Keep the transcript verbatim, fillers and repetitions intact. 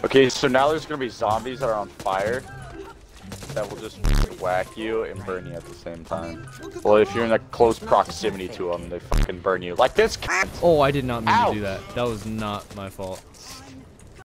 Okay, so now there's gonna be zombies that are on fire that will just whack you and burn you at the same time. Well, if you're in a close proximity to them, they fucking burn you. Like this cat! Oh, I did not mean Ow. to do that. That was not my fault.